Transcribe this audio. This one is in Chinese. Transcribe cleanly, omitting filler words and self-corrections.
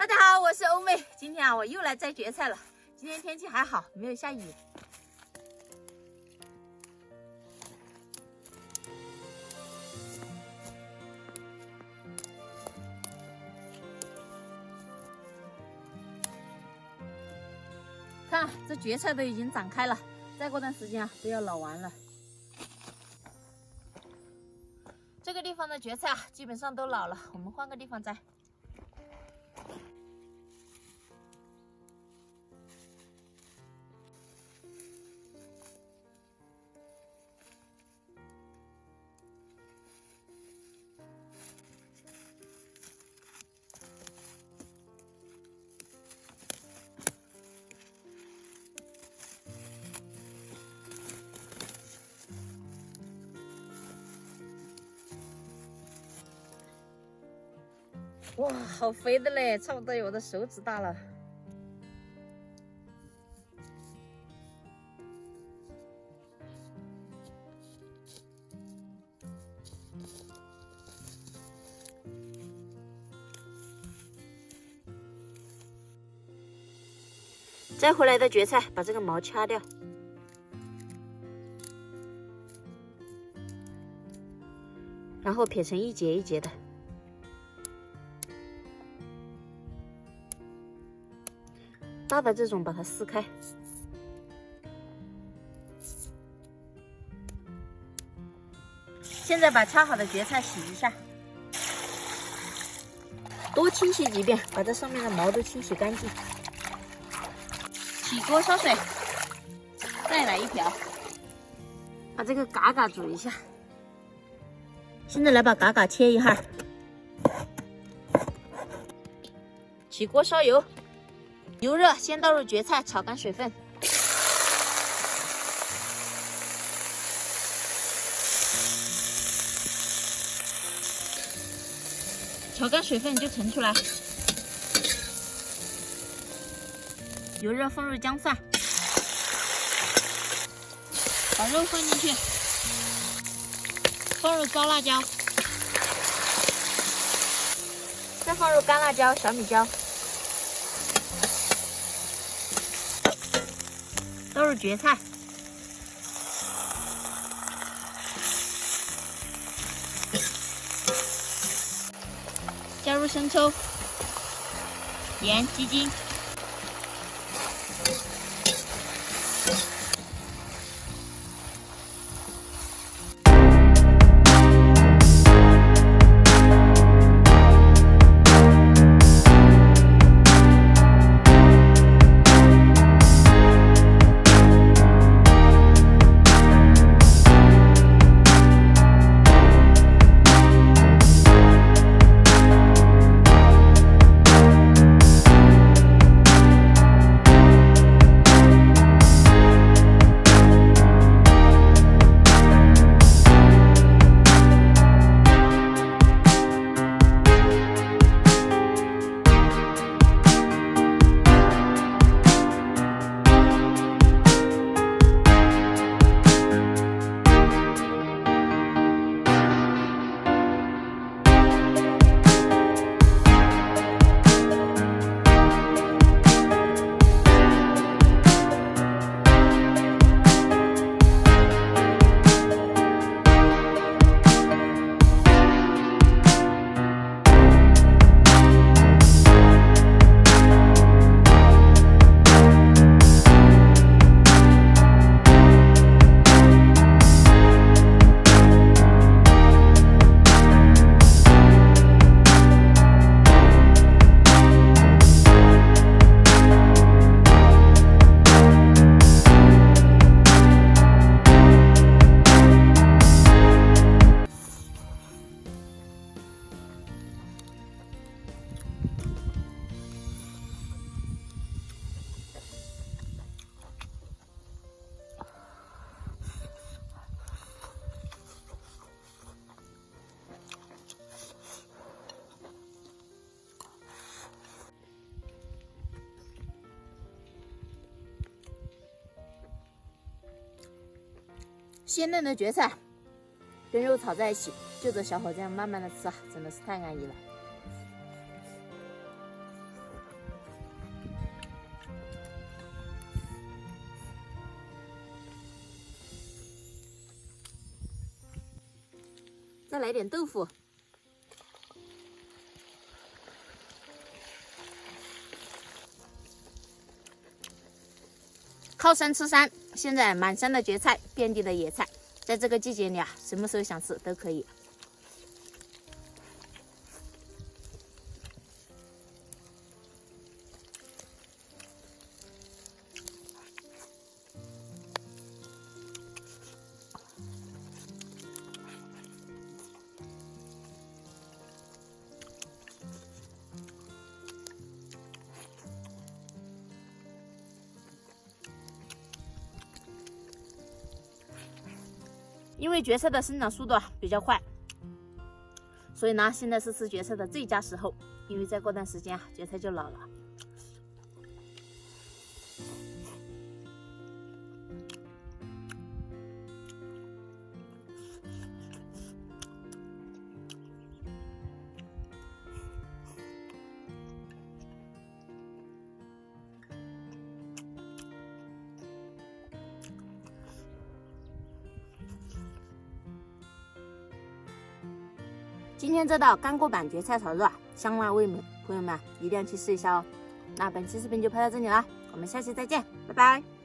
大家好，我是欧妹。今天我又来摘蕨菜了。今天天气还好，没有下雨。看，这蕨菜都已经长开了，再过段时间都要老完了。这个地方的蕨菜基本上都老了，我们换个地方摘。 哇，好肥的嘞，差不多有我的手指大了。摘回来的蕨菜，把这个毛掐掉，然后撇成一节一节的。 大的这种把它撕开，现在把掐好的蕨菜洗一下，多清洗几遍，把这上面的毛都清洗干净。起锅烧水，再来一瓢，把这个嘎嘎煮一下。现在来把嘎嘎切一下，起锅烧油。 油热，先倒入蕨菜，炒干水分。炒干水分就盛出来。油热，放入姜蒜，把肉放进去，放入高辣椒，再放入干辣椒、小米椒。 倒入蕨菜，加入生抽、盐、鸡精，鲜嫩的蕨菜跟肉炒在一起，就着小火这样慢慢的吃啊，真的是太安逸了。 再来点豆腐。靠山吃山，现在满山的蕨菜，遍地的野菜，在这个季节里啊，什么时候想吃都可以。因为蕨菜的生长速度比较快，所以呢，现在是吃蕨菜的最佳时候。因为再过段时间蕨菜就老了。今天这道干锅版蕨菜炒肉香辣味美，朋友们一定要去试一下哦。那本期视频就拍到这里了，我们下期再见，拜拜。